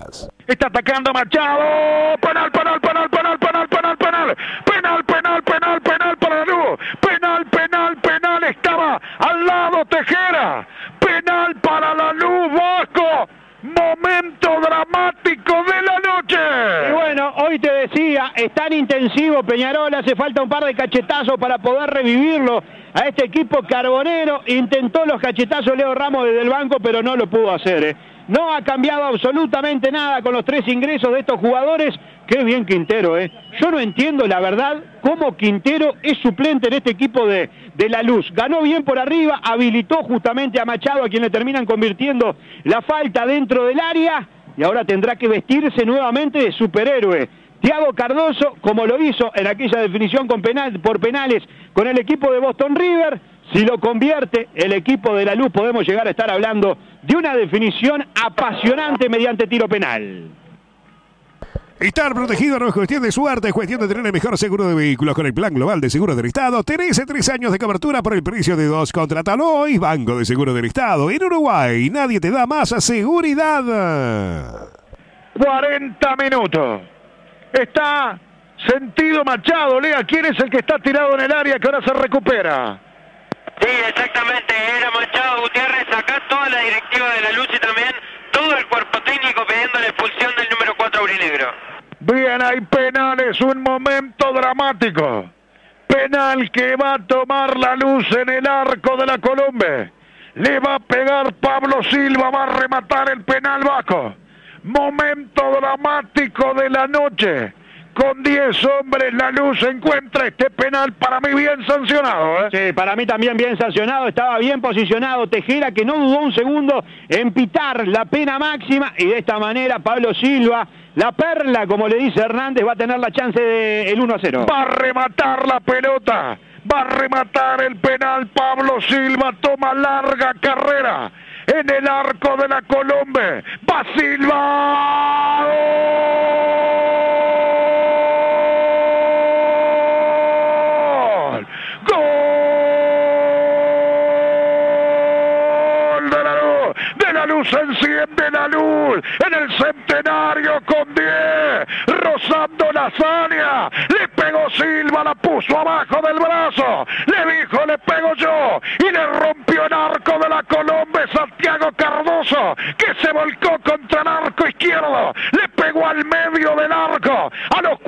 más. Está atacando Machado. Penal, penal, penal, penal, penal, penal, penal. Penal, penal, penal, penal para la luz. Penal, penal, penal. Estaba al lado Tejera. Penal para la luz, Vasco. Momento dramático de la noche. Y bueno, hoy te decía, es tan intensivo Peñarol, hace falta un par de cachetazos para poder revivirlo a este equipo carbonero. Intentó los cachetazos Leo Ramos desde el banco, pero no lo pudo hacer. No ha cambiado absolutamente nada con los tres ingresos de estos jugadores. Qué bien Quintero, Yo no entiendo, la verdad, cómo Quintero es suplente en este equipo de La Luz. Ganó bien por arriba, habilitó justamente a Machado, a quien le terminan convirtiendo la falta dentro del área, y ahora tendrá que vestirse nuevamente de superhéroe. Thiago Cardoso, como lo hizo en aquella definición por penales con el equipo de Boston River, si lo convierte el equipo de La Luz, podemos llegar a estar hablando de una definición apasionante mediante tiro penal. Estar protegido no es cuestión de suerte, es cuestión de tener el mejor seguro de vehículos. Con el Plan Global de Seguro del Estado tenés 3 años de cobertura por el precio de 2. Contratalo hoy. Banco de Seguro del Estado. En Uruguay nadie te da más seguridad. 40 minutos. Está sentido Machado. Lea, ¿quién es el que está tirado en el área que ahora se recupera? Sí, exactamente. Era Machado Gutiérrez. Acá toda la directiva de La Luz y también todo el cuerpo técnico pidiendo la expulsión del número 4 aurinegro. Bien, hay penales, un momento dramático. Penal que va a tomar La Luz en el arco de la Colombe. Le va a pegar Pablo Silva, va a rematar el penal Vasco. Momento dramático de la noche. Con 10 hombres La Luz encuentra este penal, para mí bien sancionado. Sí, para mí también bien sancionado, estaba bien posicionado Tejera, que no dudó un segundo en pitar la pena máxima, y de esta manera Pablo Silva, la perla, como le dice Hernández, va a tener la chance del 1-0. Va a rematar la pelota, va a rematar el penal Pablo Silva, toma larga carrera en el arco de la Colombe. Va Silva. Se enciende La Luz en el centenario con 10, rozando la hazaña. Le pegó Silva, la puso abajo del brazo, le dijo le pego yo, y le rompió el arco de la Colombe Santiago Cardoso, que se volcó contra el arco izquierdo, le pegó al medio del arco a los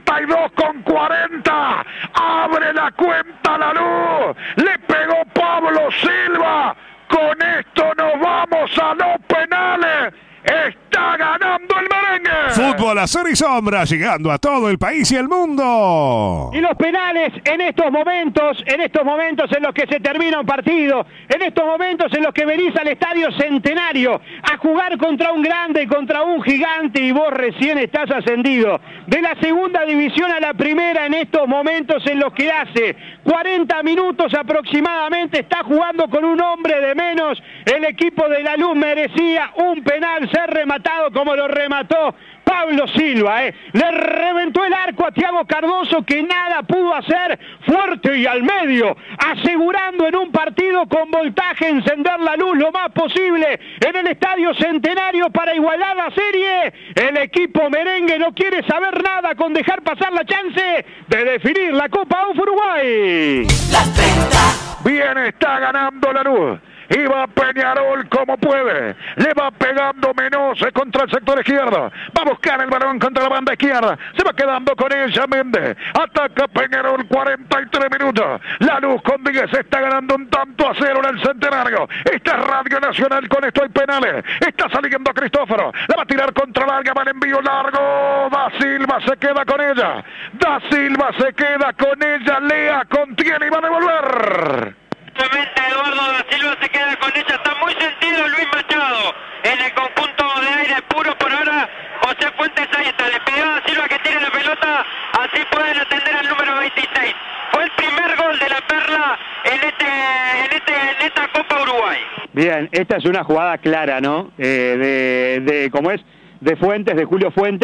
42,40, abre la cuenta La Luz, le pegó Pablo Silva. Con esto nos vamos a los penales. Está ganando el merengue. Fútbol a sol y sombra, llegando a todo el país y el mundo. Y los penales en estos momentos en los que se termina un partido, en estos momentos en los que venís al Estadio Centenario a jugar contra un grande, contra un gigante, y vos recién estás ascendido de la segunda división a la primera, en estos momentos en los que hace 40 minutos aproximadamente está jugando con un hombre de menos. El equipo de La Luz merecía un penal, ser rematado como lo remató Pablo Silva, Le reventó el arco a Thiago Cardoso, que nada pudo hacer, fuerte y al medio, asegurando en un partido con voltaje encender La Luz lo más posible en el Estadio Centenario para igualar la serie. El equipo merengue no quiere saber nada con dejar pasar la chance de definir la Copa UF Uruguay. Las 30. Bien, está ganando La Luz. Y va Peñarol como puede. Le va pegando Menose contra el sector izquierdo. Va a buscar el balón contra la banda izquierda. Se va quedando con ella Méndez. Ataca Peñarol, 43 minutos. La Luz con 10 está ganando 1-0 en el Centenario. Esta es Radio Nacional, con esto hay penales. Está saliendo Cristóforo. La va a tirar contra larga, va el envío largo. Da Silva se queda con ella. Da Silva se queda con ella. Lea contiene y va a devolver. Eduardo Da Silva se queda con ella, está muy sentido Luis Machado en el conjunto de aire puro por ahora. José Fuentes ahí está, le pidió a Da Silva que tire la pelota, así pueden atender al número 26. Fue el primer gol de la Perla en esta Copa Uruguay. Bien, esta es una jugada clara, ¿no? ¿Cómo es? De Fuentes, de Julio Fuentes,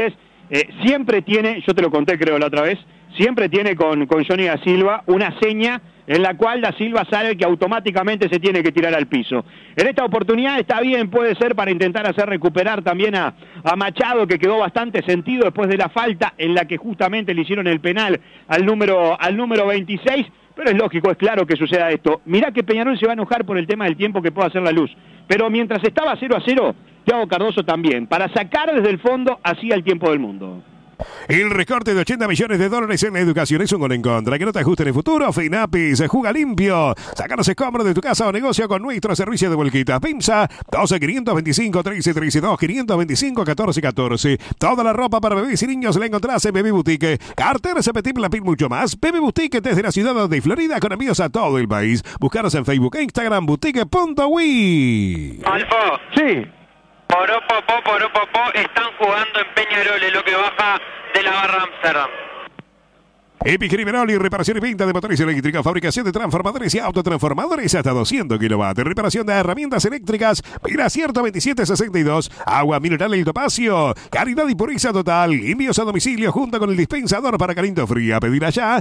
siempre tiene, yo te lo conté creo la otra vez, siempre tiene con Johnny da Silva una seña en la cual da Silva sabe que automáticamente se tiene que tirar al piso. En esta oportunidad está bien, puede ser para intentar hacer recuperar también a Machado, que quedó bastante sentido después de la falta en la que justamente le hicieron el penal al número 26, pero es lógico, es claro que suceda esto. Mirá que Peñarol se va a enojar por el tema del tiempo que pueda hacer la luz, pero mientras estaba 0-0, Thiago Cardoso también, para sacar desde el fondo, hacía el tiempo del mundo. El recorte de 80 millones de dólares en la educación es un gol en contra. Que no te ajuste en el futuro. Finapis, juega limpio. Sácanos escombros de tu casa o negocio con nuestro servicio de vuelquitas. PIMSA, 12 525 13 32 525 14 14. Toda la ropa para bebés y niños la encontrás en Baby Boutique. Carteras, Petit Lapin, mucho más. Baby Boutique desde la ciudad de Florida con envíos a todo el país. Buscaros en Facebook e Instagram, boutique.wi. Alfo. Sí. Poropopó, están jugando en Peñarol, es lo que baja de la barra Amsterdam. Epicriminol y reparación y venta de motores eléctricos, fabricación de transformadores y autotransformadores hasta 200 kilovatios, reparación de herramientas eléctricas, Mira 12762, agua mineral El Topacio, calidad y pureza total, envíos a domicilio junto con el dispensador para caliente fría, pedir allá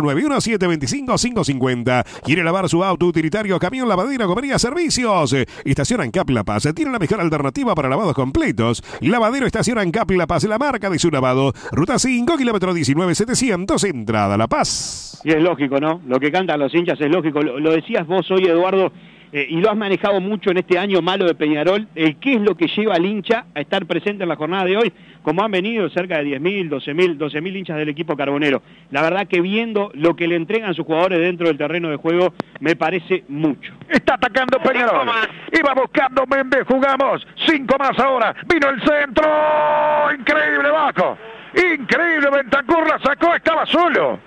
091-725-550, quiere lavar su auto utilitario, camión, lavadero, comería, servicios, estaciona en Cap La Paz, tiene la mejor alternativa para lavados completos, lavadero estaciona en Cap La Paz, la marca de su lavado, ruta 5, kilómetro 19700, entrada La Paz. Y es lógico, ¿no? Lo que cantan los hinchas es lógico. Lo decías vos hoy, Eduardo, y lo has manejado mucho en este año malo de Peñarol. ¿Qué es lo que lleva al hincha a estar presente en la jornada de hoy? Como han venido cerca de 10.000, 12.000 hinchas del equipo carbonero. La verdad que viendo lo que le entregan sus jugadores dentro del terreno de juego, me parece mucho. Está atacando Peñarol. Iba buscando Méndez, jugamos. 5 más ahora. Vino el centro. Increíble, Vasco. Increíble, Bentancur la sacó, estaba solo,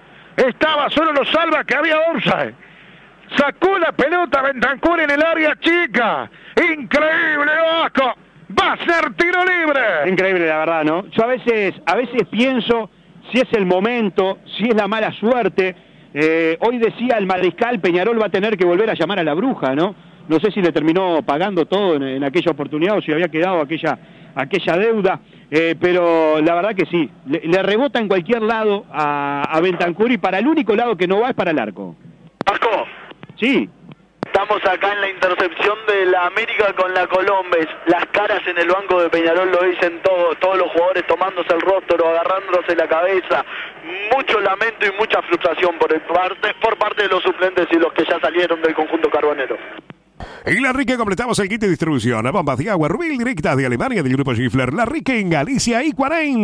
lo salva que había offside, sacó la pelota Bentancur en el área chica, increíble, Vasco, va a ser tiro libre. Increíble, la verdad, ¿no? Yo a veces pienso si es el momento, si es la mala suerte. Hoy decía el mariscal, Peñarol va a tener que volver a llamar a la bruja, ¿no? No sé si le terminó pagando todo en aquella oportunidad o si había quedado aquella deuda, pero la verdad que sí, le rebota en cualquier lado a Bentancur, y para el único lado que no va es para el arco. Vasco. Sí. Estamos acá en la intercepción de la América con la Colombes. Las caras en el banco de Peñarol lo dicen todo, todos los jugadores tomándose el rostro, agarrándose la cabeza. Mucho lamento y mucha frustración por parte de los suplentes y los que ya salieron del conjunto carbonero. En La Rique completamos el kit de distribución. Bombas de agua Rubel directas de Alemania del grupo Schiffler. La Rique en Galicia y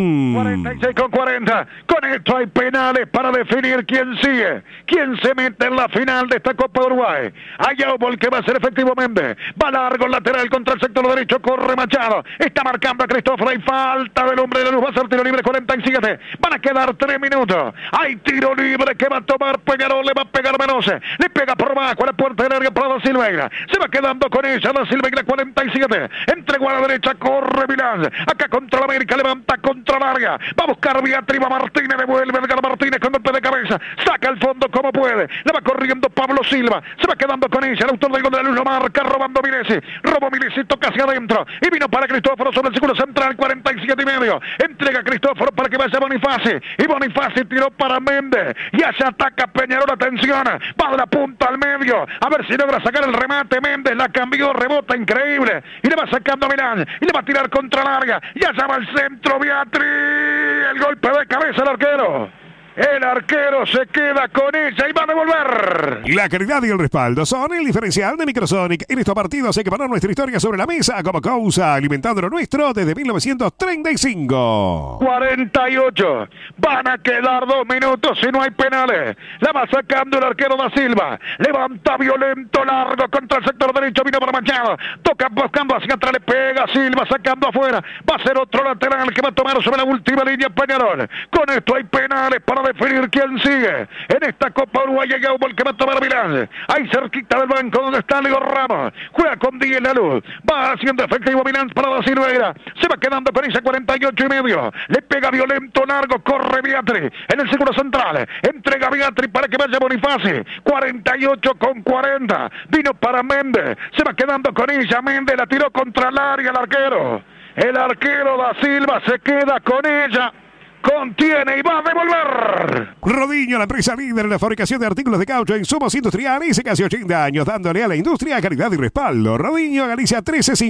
46 con 40. Con esto hay penales para definir quién sigue. Quién se mete en la final de esta Copa Uruguay. Allá Obol, que va a ser efectivo Méndez. Va largo lateral contra el sector derecho. Corre Machado. Está marcando a Cristóforo. Hay falta del hombre de la luz. Va a ser tiro libre 47. Van a quedar 3 minutos. Hay tiro libre que va a tomar Peñarol. Le va a pegar Menose. Le pega por abajo a la puerta de larga para Da Silveira. Se va quedando con ella Da Silveira 47. Entregó a la derecha. Corre Milán. Acá contra la América. Levanta contra larga. Va a buscar Beatriz. Va Martínez. Devuelve Edgar Martínez con golpe de cabeza. Saca el fondo como puede. Le va corriendo Pablo Silva. Se va quedando con ella. El autor del gol de la luz lo marca. Robando Milesi. Robó Milesi. Toca hacia adentro. Y vino para Cristóforo sobre el seguro central. 47 y medio. Entrega a Cristóforo para que vaya Bonifaci. Y Bonifaci tiró para Méndez. Y allá ataca Peñarol. Atención. Va de la punta al medio. A ver si logra sacar el remate. Méndez la cambió. Rebota increíble. Y le va sacando a Milán. Y le va a tirar contra larga. Y allá va el centro. Beatriz. El golpe de cabeza al arquero. El arquero se queda con ella y va a devolver. La calidad y el respaldo son el diferencial de Microsonic. En estos partidos hay que poner nuestra historia sobre la mesa como causa, alimentando lo nuestro desde 1935. 48. Van a quedar 2 minutos si no hay penales. La va sacando el arquero Da Silva. Levanta violento, largo contra el sector derecho. Vino para Machado. Toca buscando hacia atrás. Le pega Silva sacando afuera. Va a ser otro lateral que va a tomar sobre la última línea Peñarol. Con esto hay penales para definir quién sigue en esta Copa Uruguay. Llega Obol que va a tomar Milán. Ahí cerquita del banco donde está Leo Ramos. Juega con 10 la luz. Va haciendo efectivo Milán para Da Silveira. Se va quedando con esa 48 y medio. Le pega violento largo. Corre Beatriz en el seguro central. Entrega Beatriz para que vaya Bonifaci. 48 con 40. Vino para Méndez. Se va quedando con ella. Méndez la tiró contra el área el arquero. El arquero da Silva se queda con ella. Contiene y va a devolver. Rodiño, la empresa líder en la fabricación de artículos de caucho en insumos industriales, casi 80 años, dándole a la industria calidad y respaldo. Rodiño, Galicia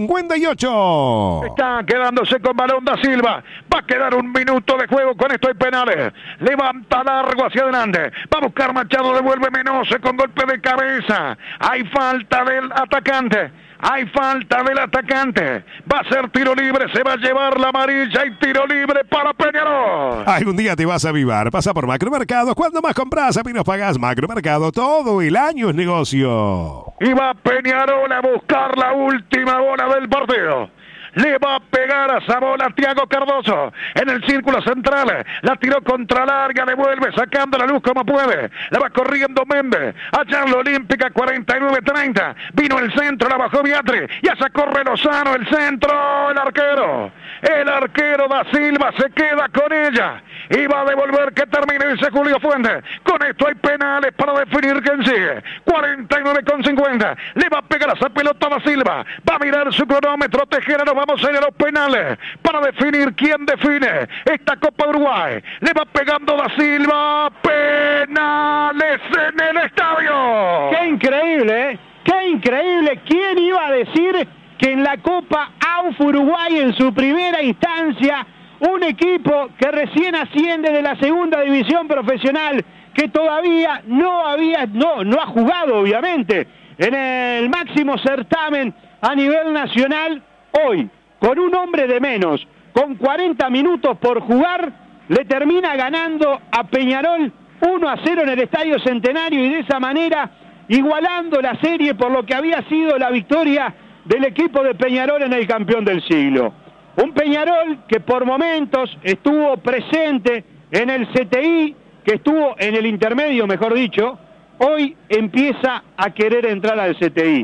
1358. Está quedándose con balón da Silva. Va a quedar un minuto de juego. Con esto hay penales. Levanta largo hacia adelante. Va a buscar Machado. Devuelve Menose con golpe de cabeza. Hay falta del atacante. Hay falta del atacante. Va a ser tiro libre. Se va a llevar la amarilla y tiro libre para Peñarol. Algún día te vas a avivar. Pasa por Macromercado. Cuando más compras, a menos pagas. Macromercado, todo el año es negocio. Y va Peñarol a buscar la última bola del partido. Le va a pegar a esa bola Thiago Cardoso en el círculo central. La tiró contra larga, devuelve sacando la luz como puede. La va corriendo Méndez. Allá en la Olímpica 49-30. Vino el centro, la bajó Beatriz. Ya sacó Lozano el centro. El arquero da Silva se queda con ella. Y va a devolver que termine, dice Julio Fuentes. Con esto hay penales para definir quién sigue. 49,50. Le va a pegar a esa pelota da Silva. Va a mirar su cronómetro. Tejera, nos vamos a ir a los penales para definir quién define esta Copa Uruguay. Le va pegando da Silva. Penales en el estadio. ¡Qué increíble, eh! ¡Qué increíble! ¿Quién iba a decir que en la Copa AUF Uruguay, en su primera instancia, un equipo que recién asciende de la segunda división profesional, que todavía no ha jugado, obviamente, en el máximo certamen a nivel nacional, hoy, con un hombre de menos, con 40 minutos por jugar, le termina ganando a Peñarol 1-0 en el Estadio Centenario y de esa manera igualando la serie por lo que había sido la victoria del equipo de Peñarol en el campeón del siglo. Un Peñarol que por momentos estuvo presente en el CTI, que estuvo en el intermedio, mejor dicho, hoy empieza a querer entrar al CTI.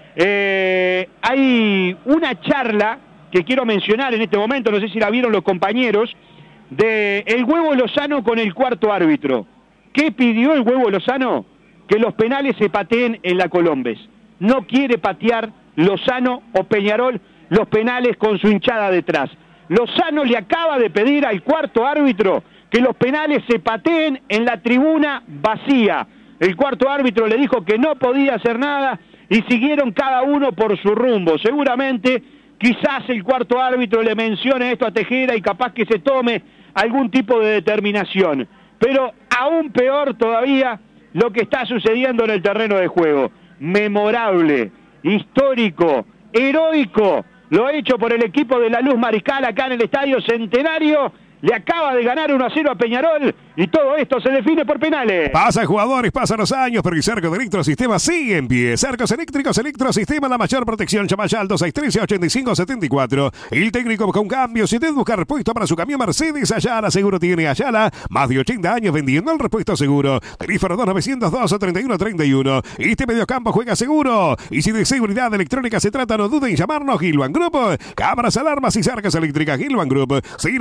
Hay una charla que quiero mencionar en este momento, no sé si la vieron los compañeros, de el Huevo Lozano con el cuarto árbitro. ¿Qué pidió el Huevo Lozano? Que los penales se pateen en la Colombes. No quiere patear Lozano o Peñarol los penales con su hinchada detrás. Lozano le acaba de pedir al cuarto árbitro que los penales se pateen en la tribuna vacía. El cuarto árbitro le dijo que no podía hacer nada y siguieron cada uno por su rumbo. Seguramente, quizás el cuarto árbitro le mencione esto a Tejera y capaz que se tome algún tipo de determinación. Pero aún peor todavía lo que está sucediendo en el terreno de juego. Memorable, histórico, heroico, lo hecho por el equipo de la Luz Mariscal acá en el Estadio Centenario. Le acaba de ganar 1-0 a Peñarol y todo esto se define por penales. Pasan jugadores, pasan los años, pero el Cerco de Electrosistema sigue en pie. Cercos eléctricos, Electrosistema, la mayor protección. Llama ya al 263-8574. El técnico busca un cambio. Si usted busca repuesto para su camión Mercedes, Ayala Seguro tiene Ayala. Más de 80 años vendiendo el repuesto seguro. Teléfono 2902-3131. Este mediocampo juega seguro. Y si de seguridad electrónica se trata, no duden en llamarnos. Gilvan Group. Cámaras, alarmas y cercas eléctricas. Gilvan Group.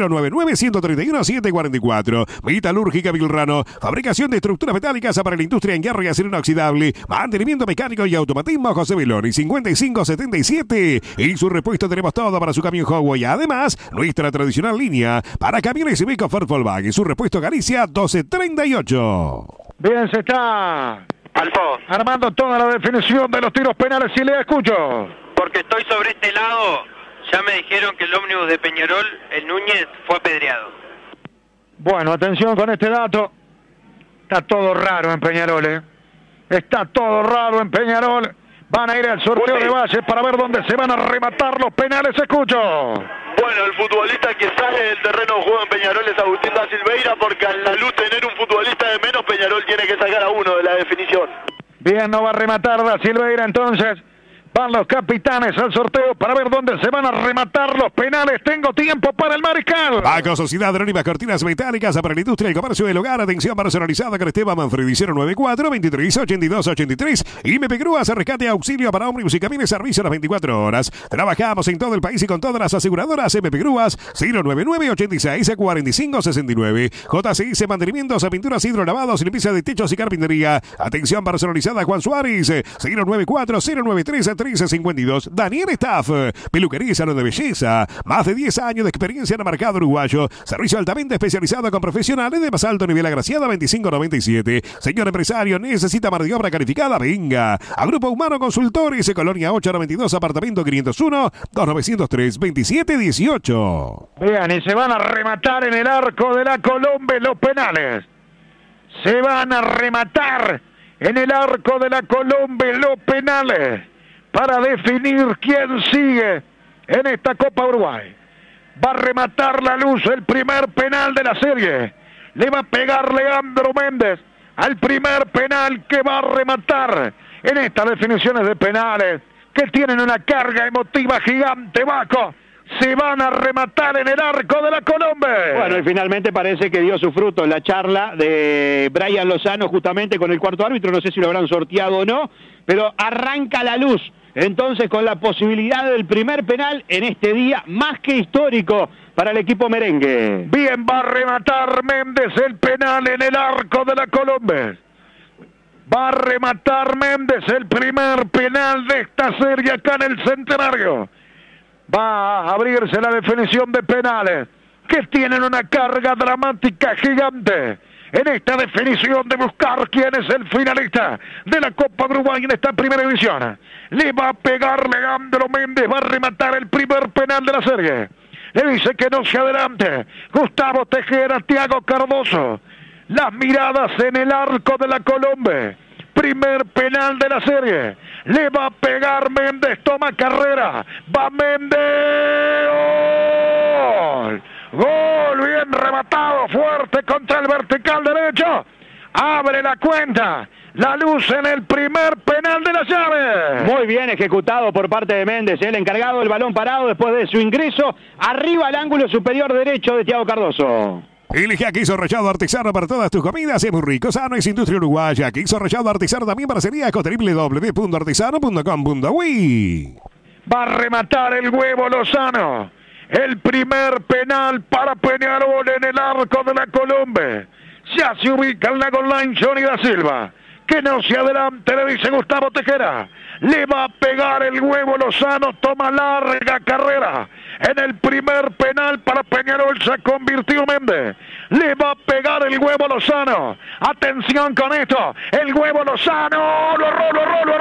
099-131-744. Metalúrgica Vilrano. Fabricación de estructuras metálicas para la industria en hierro y acero inoxidable. Mantenimiento mecánico y automatismo. José Beloni 5577. Y su repuesto tenemos todo para su camión Huawei. Además, nuestra tradicional línea para camiones y Iveco Ford Volkswagen. Su repuesto Galicia 1238. Bien, se está armando toda la definición de los tiros penales. Si le escucho. Porque estoy sobre este lado. Ya me dijeron que el ómnibus de Peñarol, el Núñez, fue apedreado. Bueno, atención con este dato. Está todo raro en Peñarol, ¿eh? Está todo raro en Peñarol. Van a ir al sorteo de Valles para ver dónde se van a rematar los penales. Escucho. Bueno, el futbolista que sale del terreno de juego en Peñarol es Agustín da Silveira, porque al la luz tener un futbolista de menos, Peñarol tiene que sacar a uno de la definición. Bien, no va a rematar da Silveira entonces. Van los capitanes al sorteo para ver dónde se van a rematar los penales. Tengo tiempo para el Mariscal. Banco Sociedad Anónima Cortinas Metálicas para la industria y el comercio del hogar. Atención personalizada con Esteban Manfredi 094-23-82-83. Y MP Grúas, rescate auxilio para ómnibus y camiones, servicio a las 24 horas. Trabajamos en todo el país y con todas las aseguradoras. MP Grúas 099-86-4569. JCIS Mantenimientos, pinturas, hidrolavados, limpieza de techos y carpintería. Atención personalizada Juan Suárez 094-093-3 1352. Daniel Staff, peluquería y salón de belleza. Más de 10 años de experiencia en el mercado uruguayo. Servicio altamente especializado con profesionales de más alto nivel. Agraciada 2597. Señor empresario, necesita mano de obra calificada. Venga a Grupo Humano Consultores, Colonia 892, apartamento 501, 2903 2718. Vean, y se van a rematar en el arco de la Colombe los penales. Se van a rematar en el arco de la Colombe los penales para definir quién sigue en esta Copa Uruguay. Va a rematar la Luz el primer penal de la serie. Le va a pegar Leandro Méndez al primer penal que va a rematar en estas definiciones de penales que tienen una carga emotiva gigante, Baco. Se van a rematar en el arco de la Colombe. Bueno, y finalmente parece que dio su fruto la charla de Brian Lozano justamente con el cuarto árbitro. No sé si lo habrán sorteado o no, pero arranca la Luz. Entonces con la posibilidad del primer penal en este día más que histórico para el equipo merengue. Bien, va a rematar Méndez el penal en el arco de la Colombe. Va a rematar Méndez el primer penal de esta serie acá en el Centenario. Va a abrirse la definición de penales que tienen una carga dramática gigante en esta definición de buscar quién es el finalista de la Copa Uruguay en esta primera división. Le va a pegar Leandro Méndez, va a rematar el primer penal de la serie. Le dice que no se adelante Gustavo Tejera, Thiago Cardoso. Las miradas en el arco de la Colombe. Primer penal de la serie. Le va a pegar Méndez, toma carrera. Va Méndez. ¡Gol! Gol, bien rematado, fuerte contra el vertical derecho. Abre la cuenta. La Luz en el primer penal de la llave. Muy bien ejecutado por parte de Méndez, el encargado del balón parado después de su ingreso arriba al ángulo superior derecho de Thiago Cardoso. Elige a queso rallado artesano para todas tus comidas. Es muy rico, sano, es industria uruguaya. Queso rallado artesano también para celíacos. www.artesano.com.uy. Va a rematar el Huevo Lozano. El primer penal para Peñarol en el arco de la Colombe. Ya se ubica en la goal line Johnny da Silva. Que no se adelante, le dice Gustavo Tejera. Le va a pegar el Huevo Lozano, toma larga carrera. En el primer penal para Peñarol se convirtió Méndez. Le va a pegar el Huevo Lozano. Atención con esto. El Huevo Lozano. Lo erró.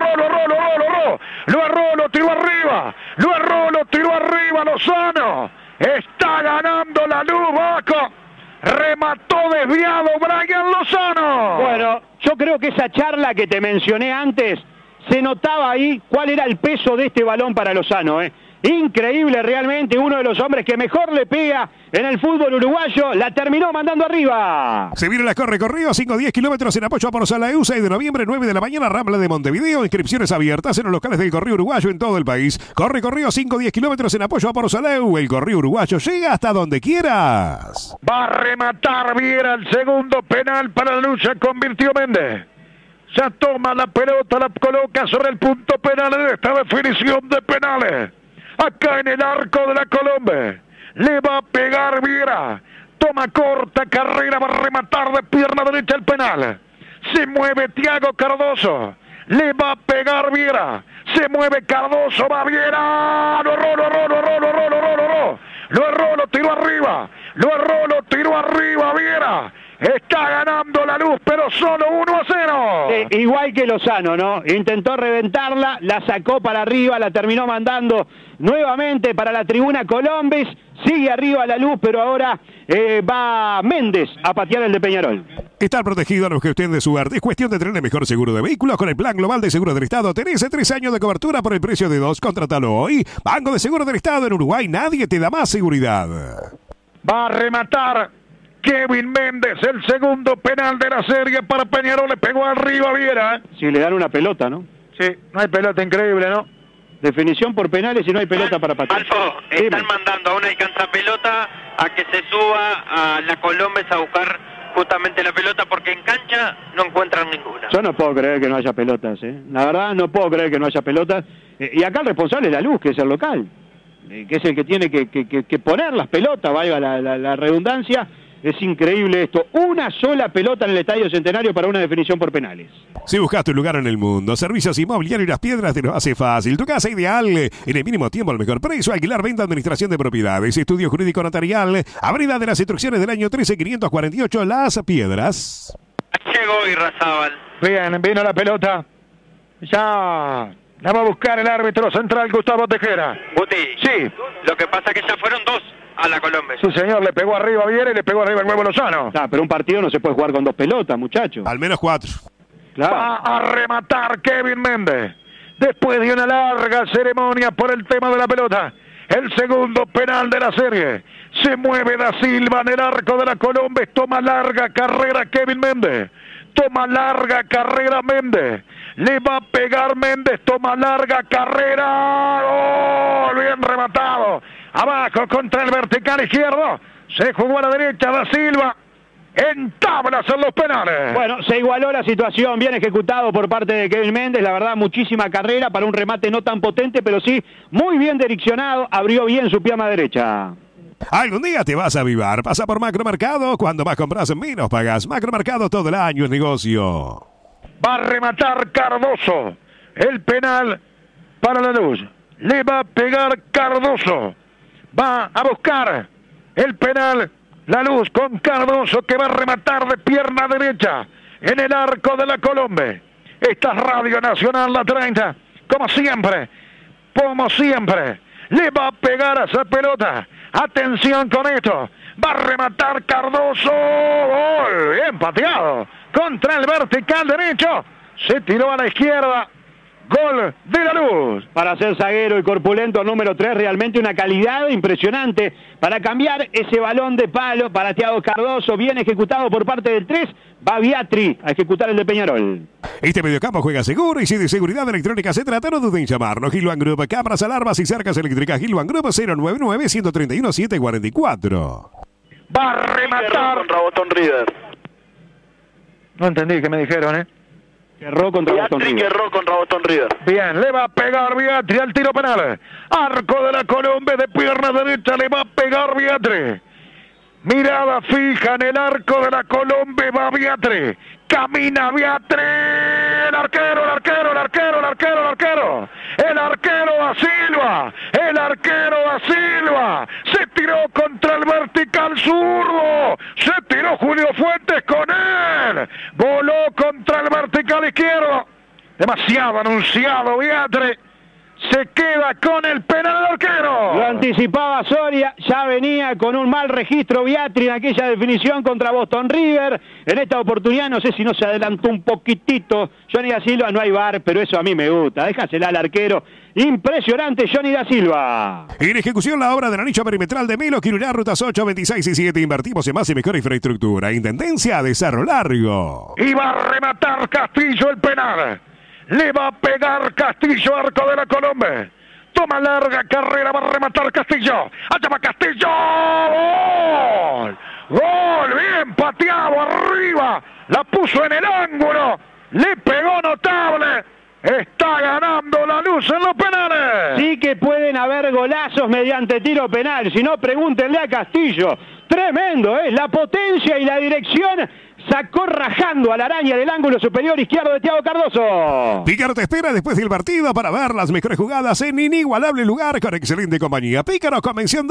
Lo tiró arriba. Lo tiró arriba Lozano. Está ganando la Luz, Baco. Remató desviado Brian Lozano. Bueno, yo creo que esa charla que te mencioné antes, se notaba ahí cuál era el peso de este balón para Lozano, Increíble realmente, uno de los hombres que mejor le pega en el fútbol uruguayo, la terminó mandando arriba. Se viene la Corre-Corrido, 5-10 kilómetros en apoyo a Porosalaeu, 6 de noviembre, 9 de la mañana, Rambla de Montevideo. Inscripciones abiertas en los locales del Correo Uruguayo en todo el país. Corre-Corrido, 5-10 kilómetros en apoyo a Porosalaeu. El Correo Uruguayo llega hasta donde quieras. Va a rematar Viera el segundo penal para la lucha, convirtió Méndez. Ya toma la pelota, la coloca sobre el punto penal en esta definición de penales. Acá en el arco de la Colombe. Le va a pegar Viera. Toma corta carrera, va a rematar de pierna derecha el penal. Se mueve Thiago Cardoso. Le va a pegar Viera. Se mueve Cardoso, va Viera. Lo erró, lo tiró arriba. Lo tiró arriba Viera. Está ganando la Luz, pero solo 1-0. Igual que Lozano, ¿no? Intentó reventarla, la sacó para arriba, la terminó mandando nuevamente para la tribuna Colombes. Sigue arriba la Luz, pero ahora va Méndez a patear el de Peñarol. Estar protegido no es cuestión de suerte, es cuestión de tener el mejor seguro de vehículos. Con el Plan Global de Seguro del Estado tenés 3 años de cobertura por el precio de 2. Contratalo hoy. Banco de Seguro del Estado en Uruguay, nadie te da más seguridad. Va a rematar Kevin Méndez, el segundo penal de la serie para Peñarol. Le pegó arriba a Viera. Si le dan una pelota, ¿no? Sí, no hay pelota, increíble, ¿no? Definición por penales y no hay pelota para patear. Alfo, están mandando a una pelota a que se suba a la Colombes a buscar justamente la pelota, porque en cancha no encuentran ninguna. Yo no puedo creer que no haya pelotas, La verdad, no puedo creer que no haya pelotas. Y acá el responsable es la Luz, que es el local, que es el que tiene que poner las pelotas, valga la redundancia. Es increíble esto. Una sola pelota en el Estadio Centenario para una definición por penales. Si buscas tu lugar en el mundo, Servicios Inmobiliarios Las Piedras te lo hace fácil. Tu casa ideal, en el mínimo tiempo, al mejor precio. Alquilar, venta, administración de propiedades. Estudio jurídico notarial. Avenida de las Instrucciones del año 13548, Las Piedras. Llegó Irrazábal. Bien, vino la pelota. Ya la va a buscar el árbitro central, Gustavo Tejera. Guti. Sí. Lo que pasa es que ya fueron 2 a la Colombia. Su señor le pegó arriba a Viera y le pegó arriba al Huevo Lozano. Ah, pero un partido no se puede jugar con 2 pelotas, muchachos. Al menos 4. Claro. Va a rematar Kevin Méndez. Después de una larga ceremonia por el tema de la pelota. El segundo penal de la serie. Se mueve Da Silva en el arco de la Colombia. Toma larga carrera Kevin Méndez. Toma larga carrera Méndez. Le va a pegar Méndez. Toma larga carrera. ¡Gol! Bien rematado. Abajo contra el vertical izquierdo. Se jugó a la derecha Da Silva. En tablas en los penales. Bueno, se igualó la situación, bien ejecutado por parte de Kevin Méndez, la verdad muchísima carrera para un remate no tan potente, pero sí muy bien direccionado, abrió bien su pierna derecha. Algún día te vas a avivar. Pasa por Macromercado. Cuando más compras, menos pagas. Macromercado todo el año es negocio. Va a rematar Cardoso. El penal para la Luz. Le va a pegar Cardoso. Va a buscar el penal la Luz con Cardoso, que va a rematar de pierna derecha en el arco de la Colombia. Esta es Radio Nacional, la 30. Como siempre. Le va a pegar a esa pelota. Atención con esto. Va a rematar Cardoso. Gol. Bien pateado. Contra el vertical derecho. Se tiró a la izquierda. Gol de la Luz. Para ser zaguero y corpulento número 3, realmente una calidad impresionante para cambiar ese balón de palo para Thiago Cardoso, bien ejecutado por parte del 3, va Viatri a ejecutar el de Peñarol. Este mediocampo juega seguro y si de seguridad electrónica se trata, no duden en llamarnos. Gilvan Group, cámaras, alarmas y cercas eléctricas. Gilvan Group 099-131-744. Va a rematar contra Boston River. No entendí qué me dijeron, Cerró contra Boston River. Cerró contra Boston River. Bien, le va a pegar Viatri al tiro penal. Arco de la Colombia de pierna derecha, le va a pegar Viatri. Mirada fija en el arco de la Colombia, va Viatri. Camina Viatri. El arquero da Silva. Se tiró contra el vertical zurdo. Se tiró Julio Fuentes con él. Voló contra el vertical izquierdo. Demasiado anunciado Viatri. Se queda con el penal del arquero. Lo anticipaba Soria, ya venía con un mal registro Viatri en aquella definición contra Boston River. En esta oportunidad no sé si no se adelantó un poquitito Johnny Da Silva, no hay VAR, pero eso a mí me gusta. Déjasela al arquero. Impresionante Johnny Da Silva. En ejecución la obra del anillo perimetral de Melo, Quirurá, rutas 8, 26 y 7. Invertimos en más y mejor infraestructura. Intendencia de Cerro Largo. Y va a rematar Castillo el penal. Le va a pegar Castillo, arco de la Colombia. Toma larga carrera, va a rematar Castillo. Allá va Castillo. ¡Gol! ¡Gol! Bien pateado arriba. La puso en el ángulo. Le pegó notable. Está ganando la Luz en los penales. Sí que pueden haber golazos mediante tiro penal. Si no, pregúntenle a Castillo. Tremendo, ¿eh? La potencia y la dirección. Sacó rajando a la araña del ángulo superior izquierdo de Thiago Cardoso. Pícaro te espera después del partido para ver las mejores jugadas en inigualable lugar con excelente compañía. Pícaro, Convención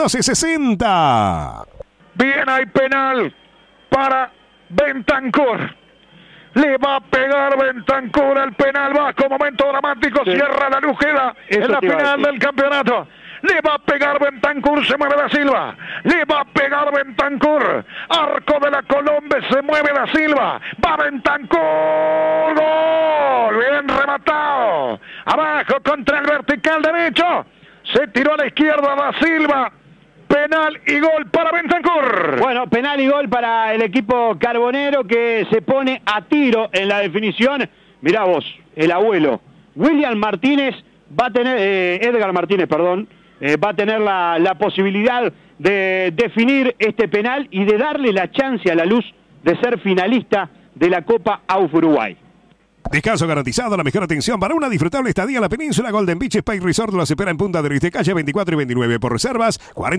1260. Bien, hay penal para Bentancur. Le va a pegar Bentancur al penal bajo. Momento dramático. Sí. Cierra la Luz. Queda en la final del campeonato. Le va a pegar Bentancur, se mueve Da Silva. Le va a pegar Bentancur. Arco de la Colombia, se mueve Da Silva. Va Bentancur. Gol. Bien rematado. Abajo contra el vertical derecho. Se tiró a la izquierda Da Silva. Penal y gol para Bentancur. Bueno, penal y gol para el equipo carbonero que se pone a tiro en la definición. Mirá vos, el abuelo. William Martínez va a tener, Edgar Martínez, perdón. Va a tener la posibilidad de definir este penal y de darle la chance a la Luz de ser finalista de la Copa AUF Uruguay. Descanso garantizado, la mejor atención para una disfrutable estadía en la península. Golden Beach Spa Resort los espera en Punta del Este, calle 24 y 29. Por reservas,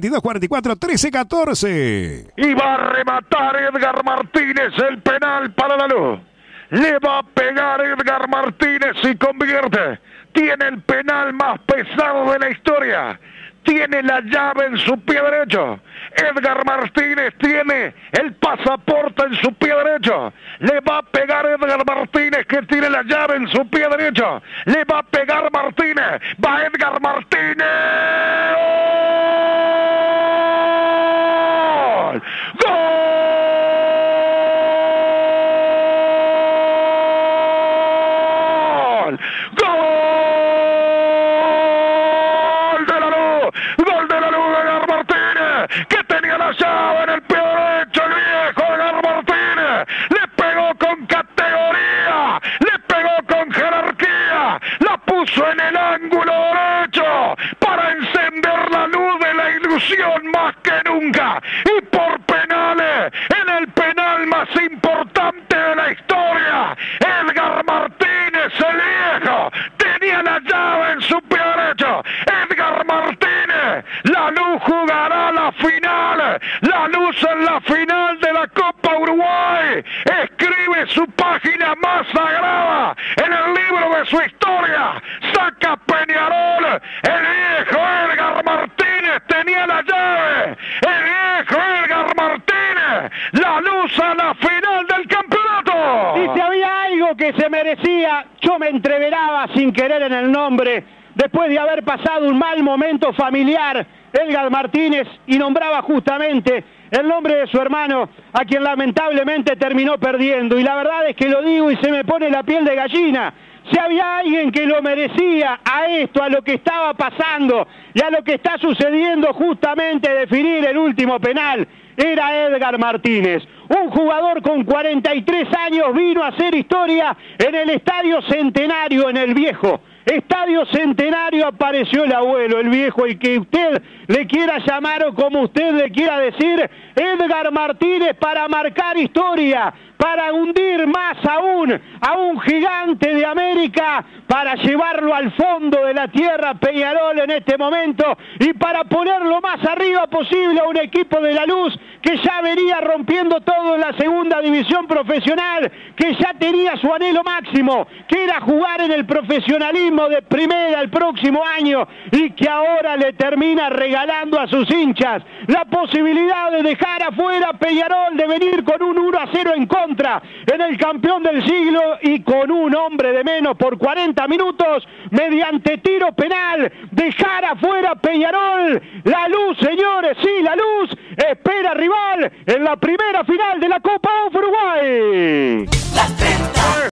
42-44-13-14. Y va a rematar Edgar Martínez el penal para la Luz. Le va a pegar Edgar Martínez y convierte. Tiene el penal más pesado de la historia. Tiene la llave en su pie derecho. Edgar Martínez tiene el pasaporte en su pie derecho. Le va a pegar Edgar Martínez, que tiene la llave en su pie derecho. Le va a pegar Martínez. Va Edgar Martínez. ¡Gol! ¡Gol! ¡Gol! Que tenía la llave en el pie derecho, el viejo Edgar Martínez. Le pegó con categoría, le pegó con jerarquía, la puso en el ángulo derecho para encender la luz de la ilusión más que nunca. Y por penales, en el penal más importante de la historia, Edgar Martínez, el viejo, tenía la llave en su pie derecho. Edgar Martínez, la Luz jugará la final, la Luz en la final de la Copa Uruguay. Escribe su página más sagrada en el libro de su historia. Saca Peñarol, el viejo Edgar Martínez tenía la llave. El viejo Edgar Martínez, la Luz a la final del campeonato. Y si había algo que se merecía, yo me entreveraba sin querer en el nombre, después de haber pasado un mal momento familiar, Edgar Martínez, y nombraba justamente el nombre de su hermano, a quien lamentablemente terminó perdiendo. Y la verdad es que lo digo y se me pone la piel de gallina. Si había alguien que lo merecía a esto, a lo que estaba pasando y a lo que está sucediendo, justamente definir el último penal, era Edgar Martínez. Un jugador con 43 años vino a hacer historia en el Estadio Centenario, en el Viejo. Estadio Centenario, apareció el abuelo, el viejo, el que usted le quiera llamar o como usted le quiera decir, Edgar Martínez, para marcar historia, para hundir más aún a un gigante de América, para llevarlo al fondo de la tierra, Peñarol, en este momento, y para ponerlo más arriba posible a un equipo de la Luz que ya venía rompiendo todo en la segunda división profesional, que ya tenía su anhelo máximo, que era jugar en el profesionalismo de primera el próximo año, y que ahora le termina regalando a sus hinchas la posibilidad de dejar afuera a Peñarol, de venir con un 1-0 en contra en el campeón del siglo y con un hombre de menos por 40 minutos, mediante tiro penal, dejar afuera a Peñarol. La Luz, señores, sí, la Luz espera rival en la primera final de la Copa Uruguay. Las 30.